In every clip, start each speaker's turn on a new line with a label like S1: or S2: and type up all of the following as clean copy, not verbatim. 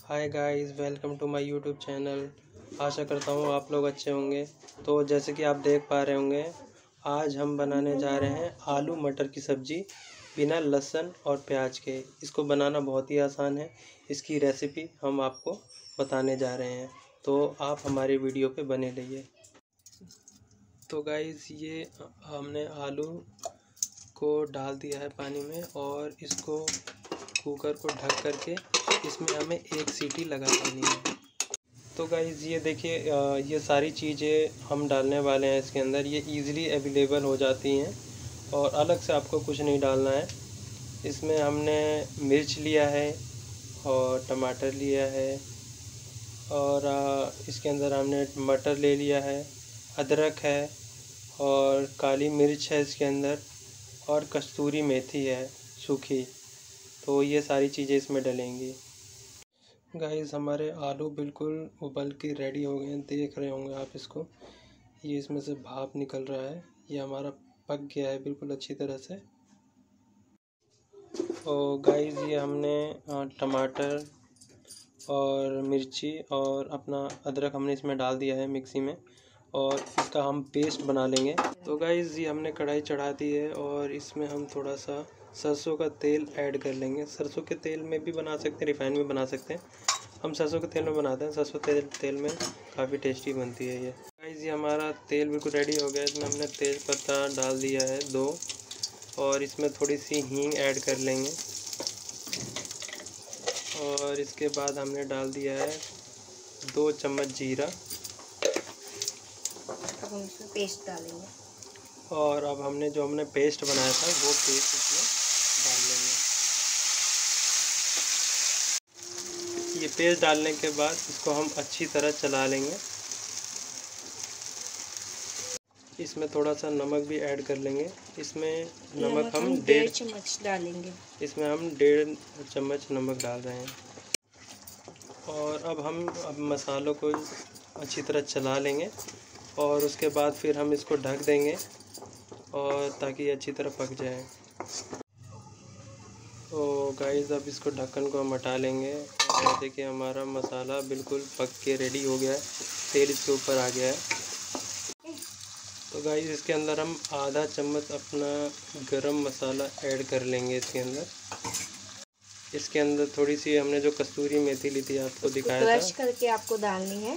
S1: Hi guys, welcome to my YouTube channel. आशा करता हूँ आप लोग अच्छे होंगे। तो जैसे कि आप देख पा रहे होंगे, आज हम बनाने जा रहे हैं आलू मटर की सब्ज़ी बिना लहसुन और प्याज के। इसको बनाना बहुत ही आसान है। इसकी रेसिपी हम आपको बताने जा रहे हैं, तो आप हमारी वीडियो पे बने रहिए। तो गाइस, ये हमने आलू को डाल दिया है पानी में और इसको कुकर को ढक करके इसमें हमें एक सीटी लगा देनी है। तो गाइस, ये देखिए, ये सारी चीज़ें हम डालने वाले हैं इसके अंदर। ये इजीली अवेलेबल हो जाती हैं और अलग से आपको कुछ नहीं डालना है। इसमें हमने मिर्च लिया है और टमाटर लिया है और इसके अंदर हमने मटर ले लिया है, अदरक है और काली मिर्च है इसके अंदर, और कस्तूरी मेथी है सूखी। तो ये सारी चीज़ें इसमें डलेंगी। गाइस, हमारे आलू बिल्कुल उबल के रेडी हो गए हैं। देख रहे होंगे आप इसको, ये इसमें से भाप निकल रहा है। ये हमारा पक गया है बिल्कुल अच्छी तरह से। और गाइस, ये हमने टमाटर और मिर्ची और अपना अदरक हमने इसमें डाल दिया है मिक्सी में, और इसका हम पेस्ट बना लेंगे। तो गाइस, ये हमने कढ़ाई चढ़ा दी है और इसमें हम थोड़ा सा सरसों का तेल ऐड कर लेंगे। सरसों के तेल में भी बना सकते हैं, रिफाइंड में बना सकते हैं। हम सरसों के तेल में बनाते हैं। सरसों तेल में काफ़ी टेस्टी बनती है ये। गाइस, ये हमारा तेल बिल्कुल रेडी हो गया है। इसमें हमने तेज पत्ता डाल दिया है 2, और इसमें थोड़ी सी हींग ऐड कर लेंगे। और इसके बाद हमने डाल दिया है 2 चम्मच जीरा।
S2: अब हम इसमें पेस्ट डालेंगे
S1: और अब हमने पेस्ट बनाया था वो पेस्ट इसमें डाल लेंगे। ये पेस्ट डालने के बाद इसको हम अच्छी तरह चला लेंगे। इसमें थोड़ा सा नमक भी ऐड कर लेंगे। इसमें नमक हम 1.5
S2: चम्मच डालेंगे।
S1: इसमें हम 1.5 चम्मच नमक डाल रहे हैं। और अब मसालों को अच्छी तरह चला लेंगे और उसके बाद फिर हम इसको ढक देंगे और ताकि अच्छी तरह पक जाए। तो गाइस, अब इसको ढक्कन को हम हटा लेंगे और देखिए हमारा मसाला बिल्कुल पक के रेडी हो गया है। तेल इसके ऊपर आ गया है। तो गाइस, इसके अंदर हम आधा चम्मच अपना गरम मसाला ऐड कर लेंगे इसके अंदर। इसके अंदर थोड़ी सी हमने जो कस्तूरी मेथी ली थी आपको दिखाया था,
S2: क्रश करके आपको डालनी है।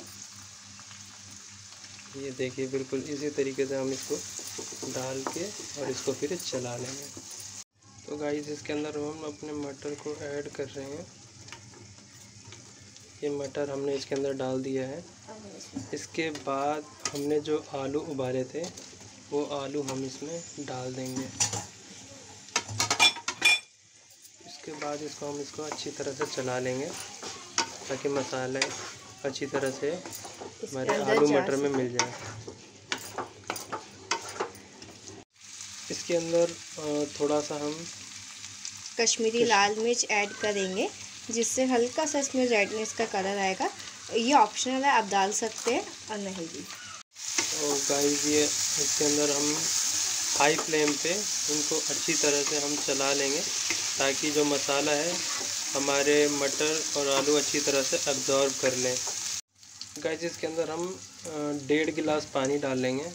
S1: ये देखिए बिल्कुल इसी तरीके से हम इसको डाल के और इसको फिर चला लेंगे। तो गाइस, इसके अंदर हम अपने मटर को ऐड कर रहे हैं। ये मटर हमने इसके अंदर डाल दिया है। इसके बाद हमने जो आलू उबाले थे वो आलू हम इसमें डाल देंगे। इसके बाद इसको अच्छी तरह से चला लेंगे ताकि मसाले अच्छी तरह से हमारे आलू मटर में मिल जाए। इसके अंदर थोड़ा सा हम
S2: कश्मीरी लाल मिर्च ऐड करेंगे, जिससे हल्का सा इसमें रेडनेस का कलर आएगा। ये ऑप्शनल है, आप डाल सकते हैं और नहीं भी।
S1: और गाइस, ये इसके अंदर हम हाई फ्लेम पे इनको अच्छी तरह से हम चला लेंगे ताकि जो मसाला है हमारे मटर और आलू अच्छी तरह से अब्जॉर्ब कर लें। गाइस, इसके अंदर हम 1.5 गिलास पानी डाल लेंगे।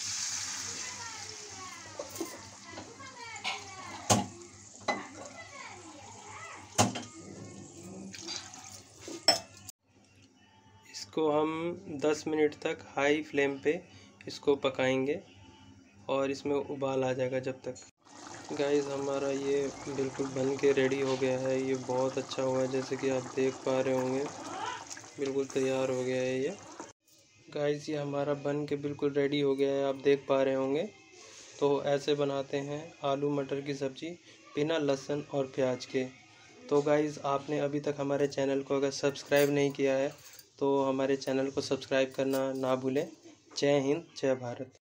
S1: इसको हम 10 मिनट तक हाई फ्लेम पे इसको पकाएंगे और इसमें उबाल आ जाएगा जब तक। गाइस, हमारा ये बिल्कुल बन के रेडी हो गया है। ये बहुत अच्छा हुआ है, जैसे कि आप देख पा रहे होंगे बिल्कुल तैयार हो गया है ये। गाइस, ये हमारा बन के बिल्कुल रेडी हो गया है, आप देख पा रहे होंगे। तो ऐसे बनाते हैं आलू मटर की सब्ज़ी बिना लहसुन और प्याज के। तो गाइस, आपने अभी तक हमारे चैनल को अगर सब्सक्राइब नहीं किया है तो हमारे चैनल को सब्सक्राइब करना ना भूलें। जय हिंद, जय भारत।